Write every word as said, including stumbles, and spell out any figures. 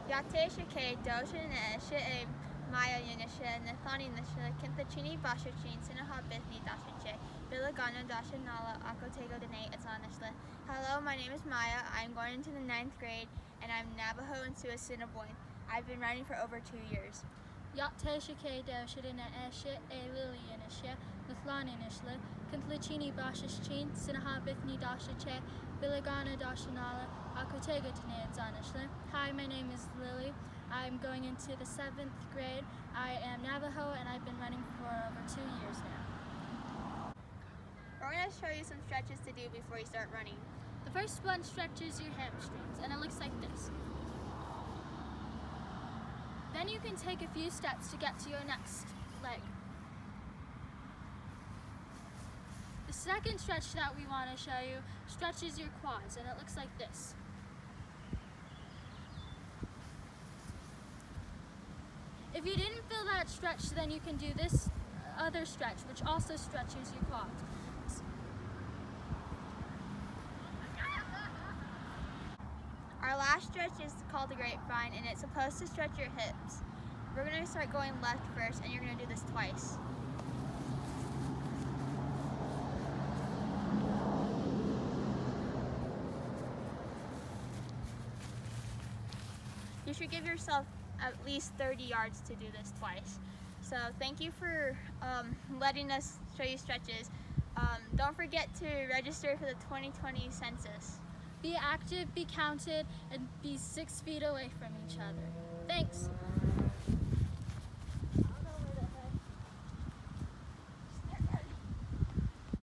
Yateshake Doshin Maya Yanisha Nathani Nisha Kinthachini Bashachin Sinaha Bithni Dashache Bilagano Dashanala Akotego Dene Atanishla. Hello, my name is Maya. I'm going into the ninth grade and I'm Navajo and Suassinaboy. I've been running for over two years. Yateshake Dashidina Eshe A Lilianisha Nathlaninishla Kinthachini Bashachin Sinaha Bithni Dashache Bilagano Dashanala Akotego Dene Atanishla. Hi, my name is Lily. I'm going into the seventh grade. I am Navajo and I've been running for over two years now. We're going to show you some stretches to do before you start running. The first one stretches your hamstrings and it looks like this. Then you can take a few steps to get to your next leg. The second stretch that we want to show you stretches your quads and it looks like this. If you didn't feel that stretch, then you can do this other stretch, which also stretches your quads. Our last stretch is called the grapevine, and it's supposed to stretch your hips. We're going to start going left first, and you're going to do this twice. You should give yourself at least thirty yards to do this twice. So thank you for um, letting us show you stretches. Um, don't forget to register for the twenty twenty census. Be active, be counted, and be six feet away from each other. Thanks.